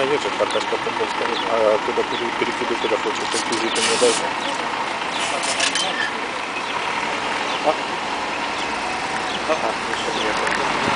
вижу, картошка Тамбовская. А куда перекидывай, куда хочешь, реквизиты мне дайте. Ага, еще нет.